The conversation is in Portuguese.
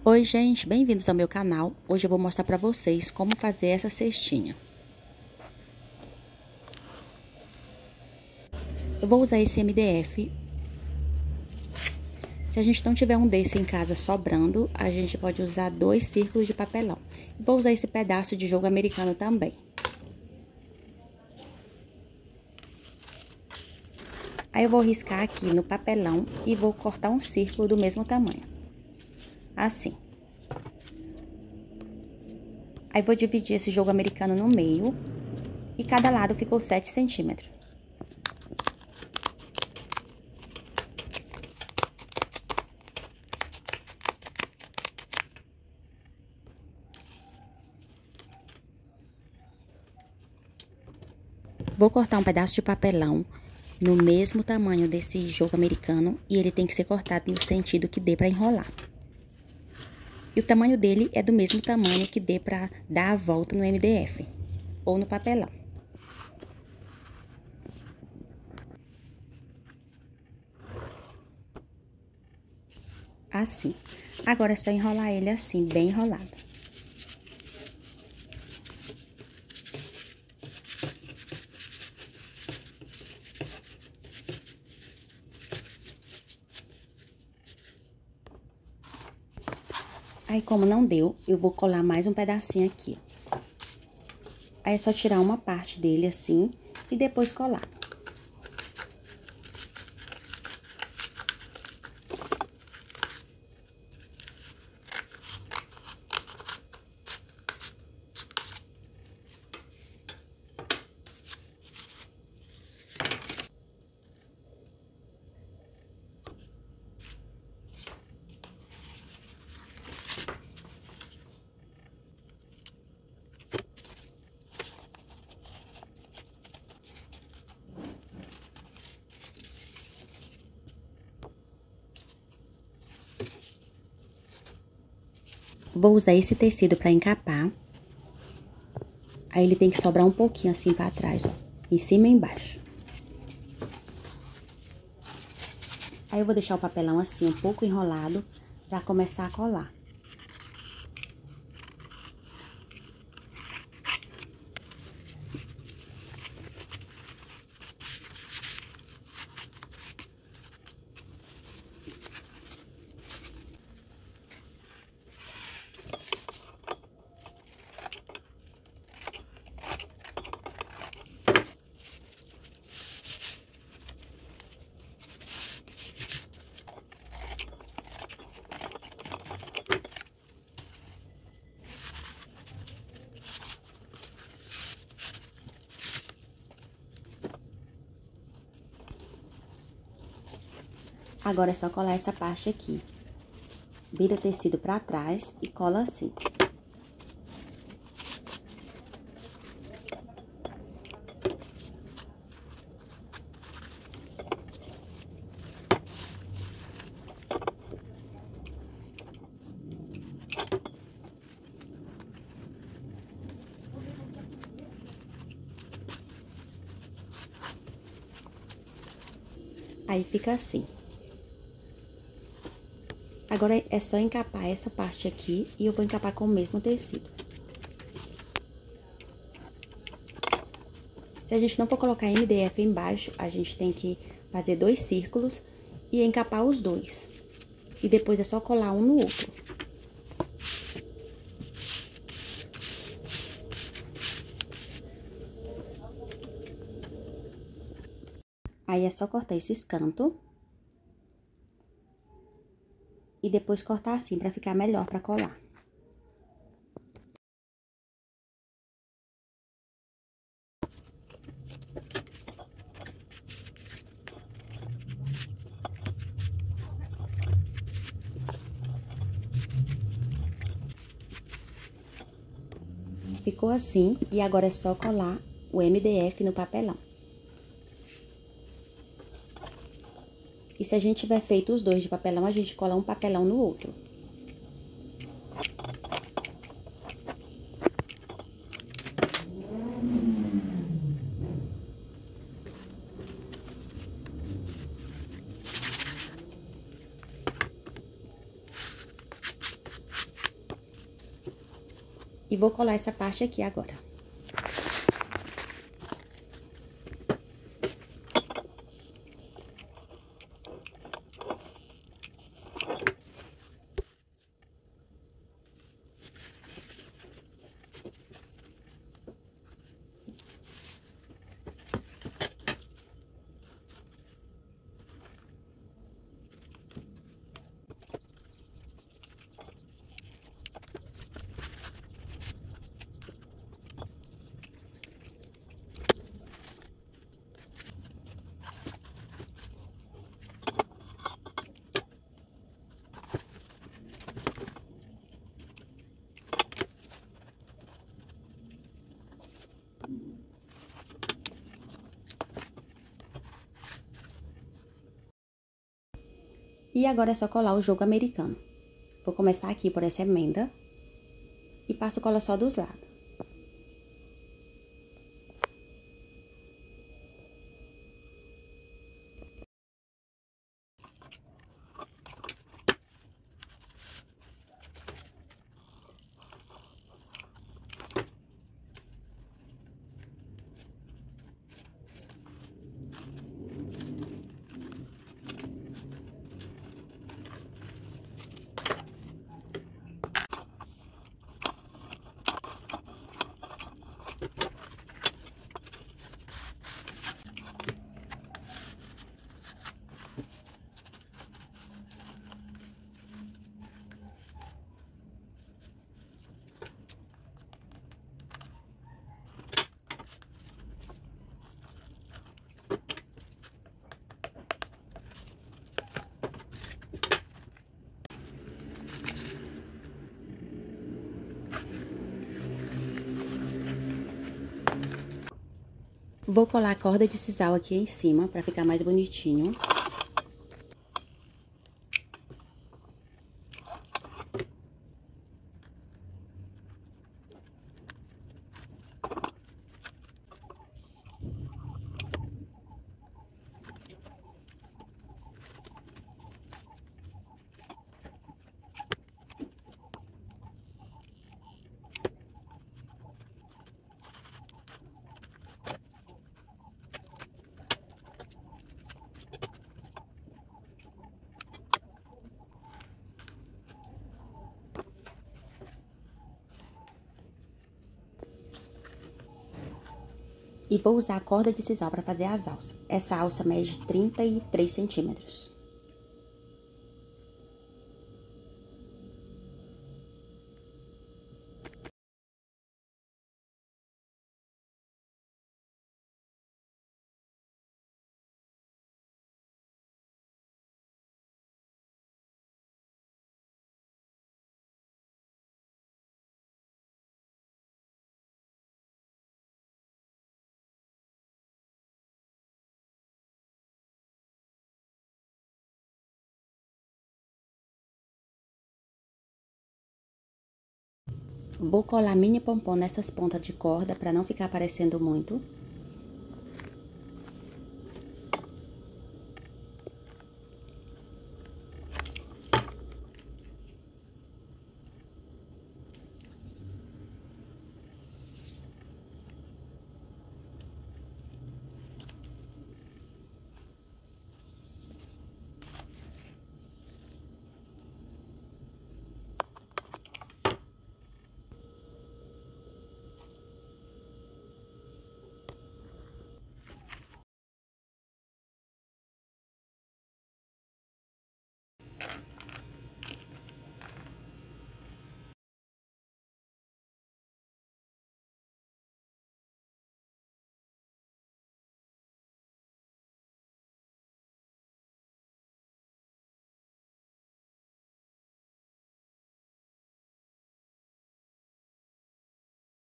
Oi gente, bem-vindos ao meu canal. Hoje eu vou mostrar pra vocês como fazer essa cestinha. Eu vou usar esse MDF. Se a gente não tiver um desse em casa sobrando, a gente pode usar 2 círculos de papelão. Vou usar esse pedaço de jogo americano também. Aí eu vou riscar aqui no papelão e vou cortar um círculo do mesmo tamanho. Assim. Aí vou dividir esse jogo americano no meio e cada lado ficou 7 centímetros. Vou cortar um pedaço de papelão no mesmo tamanho desse jogo americano e ele tem que ser cortado no sentido que dê para enrolar. E o tamanho dele é do mesmo tamanho que dê para dar a volta no MDF ou no papelão. Assim. Agora é só enrolar ele assim, bem enrolado. Aí, como não deu, eu vou colar mais um pedacinho aqui. Aí, é só tirar uma parte dele assim e depois colar. Vou usar esse tecido para encapar. Aí, ele tem que sobrar um pouquinho assim para trás, ó. Em cima e embaixo. Aí, eu vou deixar o papelão assim, um pouco enrolado, para começar a colar. Agora é só colar essa parte aqui. Vira o tecido pra trás e cola assim. Aí fica assim. Agora é só encapar essa parte aqui e eu vou encapar com o mesmo tecido. Se a gente não for colocar MDF embaixo, a gente tem que fazer 2 círculos e encapar os 2. E depois é só colar um no outro. Aí é só cortar esses cantos. E depois cortar assim, pra ficar melhor pra colar. Ficou assim, e agora é só colar o MDF no papelão. E se a gente tiver feito os 2 de papelão, a gente cola um papelão no outro. E vou colar essa parte aqui agora. E agora é só colar o jogo americano. Vou começar aqui por essa emenda e passo cola só dos lados. Vou colar a corda de sisal aqui em cima para ficar mais bonitinho. E vou usar a corda de sisal para fazer as alças. Essa alça mede 33 centímetros. Vou colar mini pompom nessas pontas de corda para não ficar aparecendo muito.